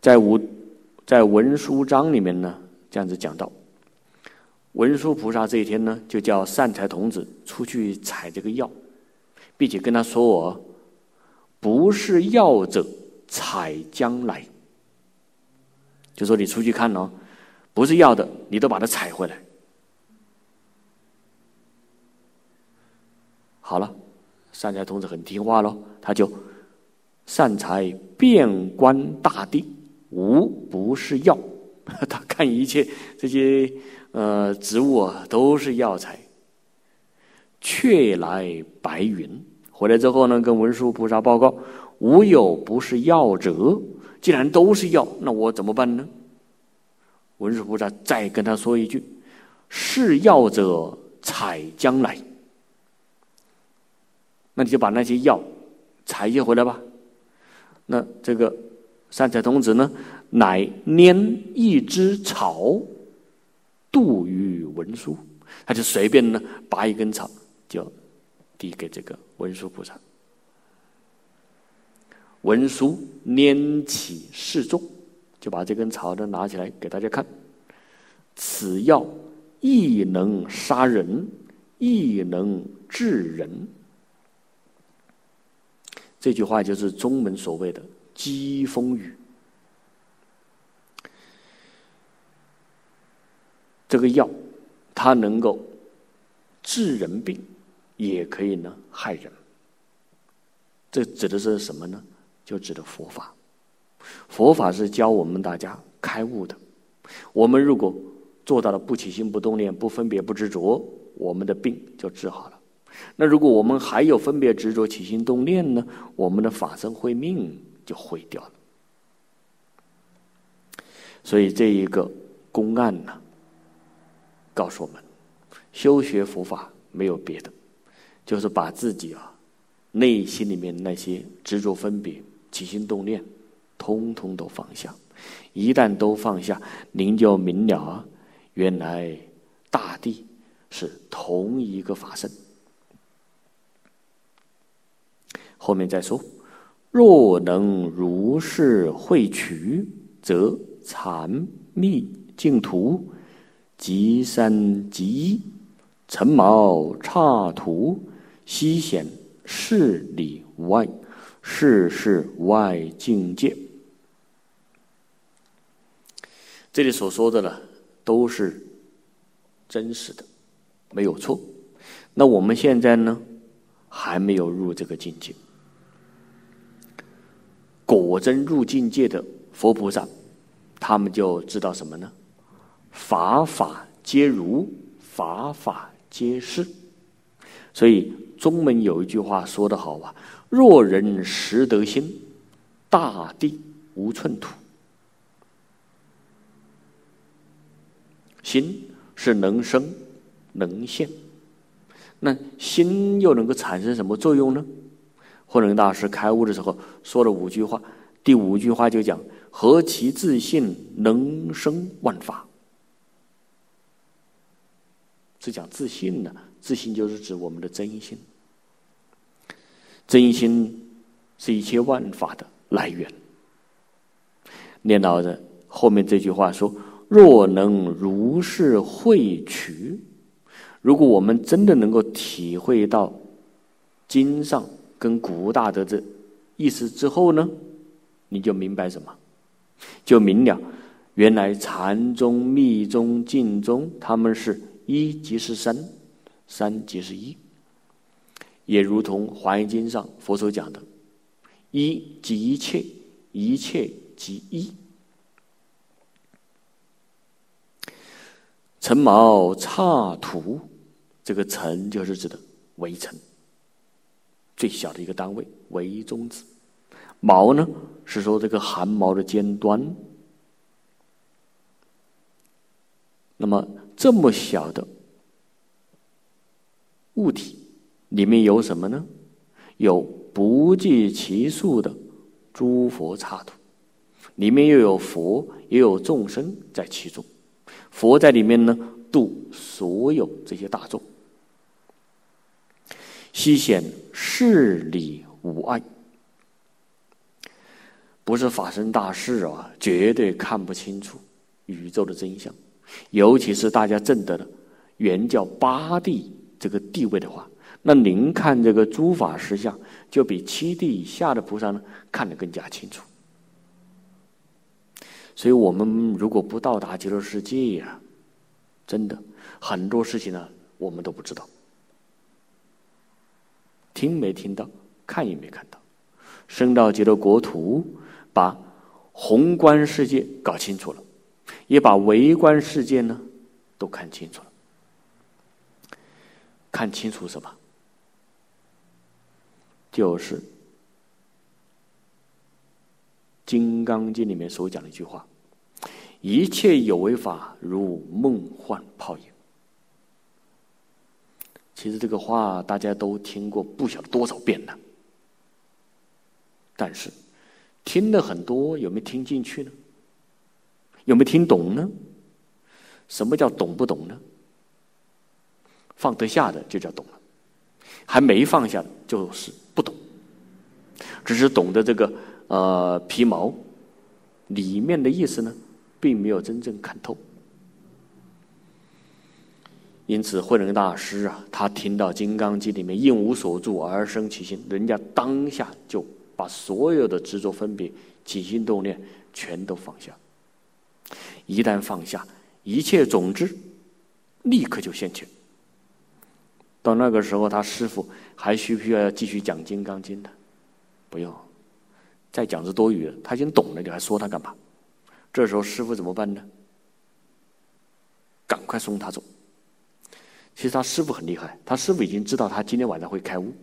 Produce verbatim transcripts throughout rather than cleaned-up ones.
在无在文殊章里面呢，这样子讲到，文殊菩萨这一天呢，就叫善财童子出去采这个药，并且跟他说：“我不是药者，采将来。”就说你出去看哦，不是药的，你都把它采回来。好了，善财童子很听话咯，他就善财遍观大地，无不是药。他看一切这些呃植物啊，都是药材。却来白云，回来之后呢，跟文殊菩萨报告：无有不是药者。既然都是药，那我怎么办呢？文殊菩萨再跟他说一句：是药者，采将来。那你就把那些药采些回来吧。那这个善财童子呢，乃拈一枝草，度于文殊。他就随便呢拔一根草，就递给这个文殊菩萨。文殊拈起示众，就把这根草呢拿起来给大家看。此药亦能杀人，亦能治人。这句话就是中文所谓的疾风语。这个药它能够治人病，也可以呢害人。这指的是什么呢？就指的佛法。佛法是教我们大家开悟的。我们如果做到了不起心不动念，不分别不执着，我们的病就治好了。那如果我们还有分别执着起心动念呢，我们的法身慧命就毁掉了。所以这一个公案呢，告诉我们修学佛法没有别的，就是把自己啊内心里面那些执着分别起心动念通通都放下。一旦都放下，您就明了啊，原来大地是同一个法身。后面再说，若能如是会取，则禅密净土，即三即一，尘毛刹土，悉显事里无碍，事事外境界。这里所说的呢，都是真实的，没有错。那我们现在呢，还没有入这个境界。果真入境界的佛菩萨，他们就知道什么呢？法法皆如，法法皆是。所以中文有一句话说得好啊：若人识得心，大地无寸土。心是能生能现，那心又能够产生什么作用呢？慧能大师开悟的时候说了五句话，第五句话就讲：何其自信，能生万法。是讲自信呢，自信就是指我们的真心，真心是一切万法的来源。念到的后面这句话说：若能如是会取，如果我们真的能够体会到经上跟古大德的意思之后呢，你就明白什么？就明了原来禅宗、密宗、净宗，他们是一即是三，三即是一，也如同华严经上佛所讲的，一即一切，一切即一。尘毛刹土，这个尘就是指的微尘，最小的一个单位，微中子。毛呢，是说这个汗毛的尖端。那么这么小的物体里面有什么呢？有不计其数的诸佛刹土，里面又有佛，也有众生在其中。佛在里面呢，度所有这些大众，悉显事理无碍。 不是法身大士啊，绝对看不清楚宇宙的真相。尤其是大家证得了原教八地这个地位的话，那您看这个诸法实相，就比七地以下的菩萨呢看得更加清楚。所以我们如果不到达极乐世界呀、啊，真的很多事情呢，我们都不知道，听没听到，看也没看到。升到极乐国土，把宏观世界搞清楚了，也把微观世界呢都看清楚了。看清楚什么？就是《金刚经》里面所讲的一句话：一切有为法如梦幻泡影。其实这个话大家都听过不晓得多少遍了，但是听了很多，有没有听进去呢？有没有听懂呢？什么叫懂不懂呢？放得下的就叫懂了，还没放下的就是不懂，只是懂得这个呃皮毛，里面的意思呢，并没有真正看透。因此慧能大师啊，他听到《金刚经》里面应无所住而生其心，人家当下就把所有的执着分别起心动念全都放下。一旦放下，一切种子立刻就现前。到那个时候，他师父还需不需要继续讲《金刚经》的？不用，再讲是多余的，他已经懂了，你还说他干嘛？这时候师父怎么办呢？赶快送他走。其实他师父很厉害，他师父已经知道他今天晚上会开悟。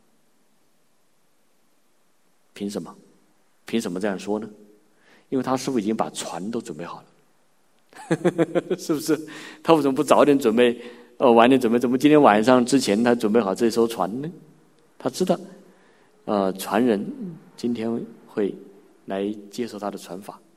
凭什么？凭什么这样说呢？因为他师父已经把船都准备好了，是不是？他为什么不早点准备？呃，晚点准备？怎么今天晚上之前他准备好这艘船呢？他知道，呃，船人今天会来接受他的传法。